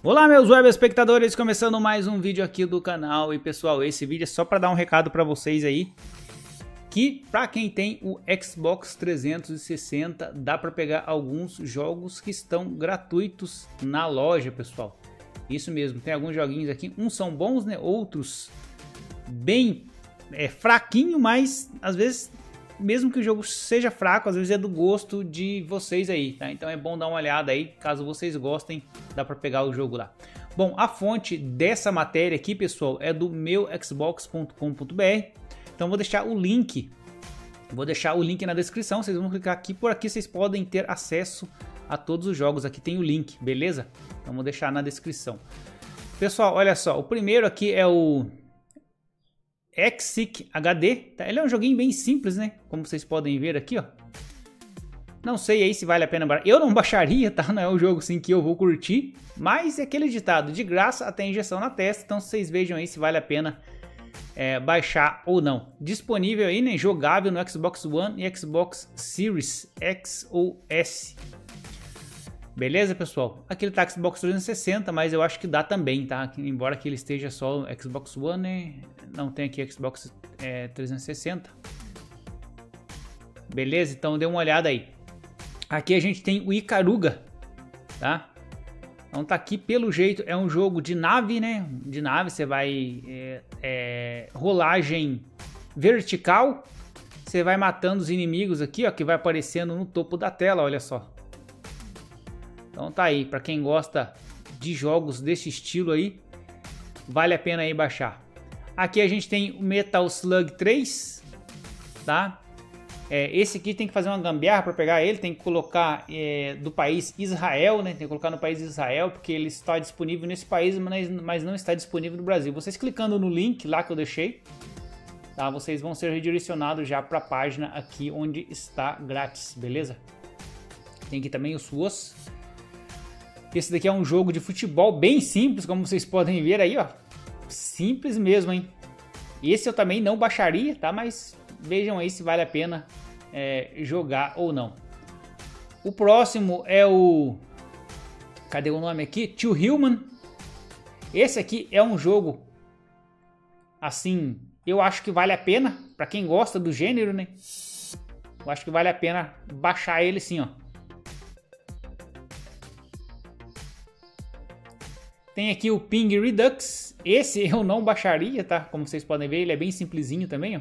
Olá meus web espectadores, começando mais um vídeo aqui do canal. E pessoal, esse vídeo é só para dar um recado para vocês aí, que para quem tem o Xbox 360 dá para pegar alguns jogos que estão gratuitos na loja, pessoal. Isso mesmo, tem alguns joguinhos aqui, uns são bons, né? Outros bem fraquinho, mas às vezes mesmo que o jogo seja fraco, às vezes é do gosto de vocês aí, tá? Então é bom dar uma olhada aí, caso vocês gostem, dá para pegar o jogo lá. Bom, a fonte dessa matéria aqui, pessoal, é do meuxbox.com.br. Então vou deixar o link na descrição, vocês vão clicar aqui, por aqui vocês podem ter acesso a todos os jogos, aqui tem o link, beleza? Então vou deixar na descrição. Pessoal, olha só, o primeiro aqui é o Exik HD, tá? Ele é um joguinho bem simples, né? Como vocês podem ver aqui, ó. Não sei aí se vale a pena baixar. Eu não baixaria, tá? Não é um jogo assim que eu vou curtir, mas é aquele ditado, de graça até injeção na testa. Então vocês vejam aí se vale a pena baixar ou não. Disponível aí, né? Jogável no Xbox One e Xbox Series X ou S. Beleza, pessoal? Aqui ele tá Xbox 360, mas eu acho que dá também, tá? Embora que ele esteja só no Xbox One, né? Não tem aqui Xbox 360. Beleza? Então dê uma olhada aí. Aqui a gente tem o Ikaruga, tá? Então tá aqui, pelo jeito, é um jogo de nave, né? De nave, você vai... rolagem vertical. Você vai matando os inimigos aqui, ó, que vai aparecendo no topo da tela, olha só. Então tá aí, para quem gosta de jogos desse estilo aí, vale a pena aí baixar. Aqui a gente tem o Metal Slug 3, tá? Esse aqui tem que fazer uma gambiarra para pegar ele, tem que colocar do país Israel, né? Tem que colocar no país Israel, porque ele está disponível nesse país, mas não está disponível no Brasil. Vocês clicando no link lá que eu deixei, tá? Vocês vão ser redirecionados já para a página aqui onde está grátis, beleza? Tem aqui também o SWOS. Esse daqui é um jogo de futebol bem simples, como vocês podem ver aí, ó. Simples mesmo, hein? Esse eu também não baixaria, tá? Mas vejam aí se vale a pena jogar ou não. O próximo é o... Cadê o nome aqui? Two Human. Esse aqui é um jogo, assim, eu acho que vale a pena. Pra quem gosta do gênero, né? Eu acho que vale a pena baixar ele sim, ó. Tem aqui o Ping Redux. Esse eu não baixaria, tá? Como vocês podem ver, ele é bem simplesinho também, ó.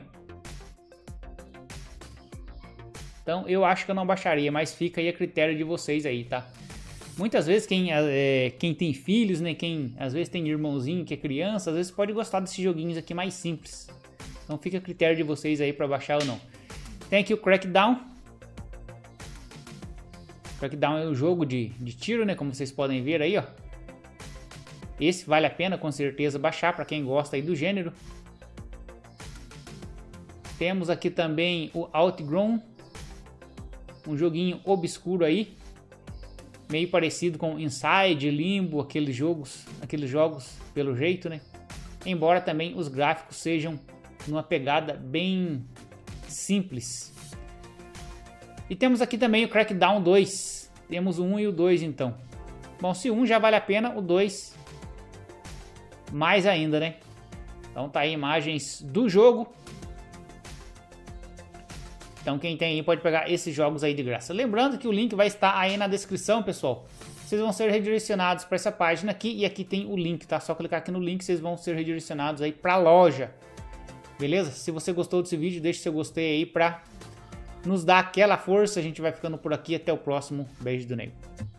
Então eu acho que eu não baixaria, mas fica aí a critério de vocês aí, tá? Muitas vezes quem tem filhos, né? Quem às vezes tem irmãozinho que é criança, às vezes pode gostar desses joguinhos aqui mais simples. Então fica a critério de vocês aí para baixar ou não. Tem aqui o Crackdown. Crackdown é um jogo de tiro, né? Como vocês podem ver aí, ó. Esse vale a pena com certeza baixar para quem gosta aí do gênero. Temos aqui também o Outgrown, um joguinho obscuro aí, meio parecido com Inside, Limbo, aqueles jogos pelo jeito, né? Embora também os gráficos sejam numa pegada bem simples. E temos aqui também o Crackdown 2. Temos o 1 e o 2 então. Bom, se o 1 já vale a pena, o 2 mais ainda, né? Então tá aí imagens do jogo. Então quem tem aí pode pegar esses jogos aí de graça. Lembrando que o link vai estar aí na descrição, pessoal. Vocês vão ser redirecionados para essa página aqui e aqui tem o link, tá? Só clicar aqui no link, vocês vão ser redirecionados aí para a loja. Beleza? Se você gostou desse vídeo, deixe seu gostei aí para nos dar aquela força. A gente vai ficando por aqui, até o próximo. Beijo do Nego.